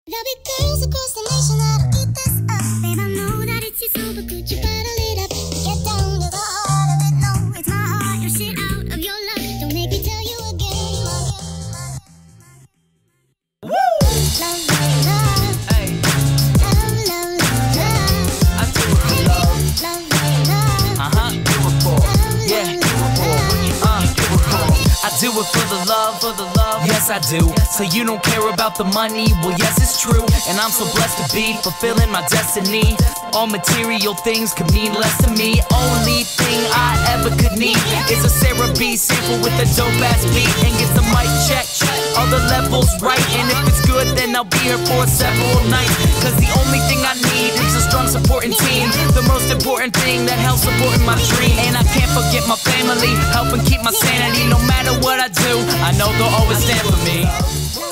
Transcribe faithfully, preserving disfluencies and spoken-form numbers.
There'll be girls across the nation that'll eat this up. Babe, I know that it's you, so but could you bottle it up? Get down to the heart of it. No, it's my heart. Your shit out of your luck. Don't make me tell you again. Woo! Love, love, love. Hey. Love, love, love, love. I do it for love. Love, love, love. Uh huh. Do it for. Yeah. Do it for. Uh. Do it for. I do it for the love, for the love. Yes, I do. So you don't care about the money? Well, yes, it's true. And I'm so blessed to be fulfilling my destiny. All material things could mean less to me. Only thing I ever could need is a Sarah B sample with a dope ass beat. And get the mic check, all the levels right. And if it's good, then I'll be here for several nights. Cause the only thing I need is a strong supporting team. The most important thing that helps supporting my dream. And I can't forget my family, helping keep my sanity. No matter what I do, I know they'll always stand for me.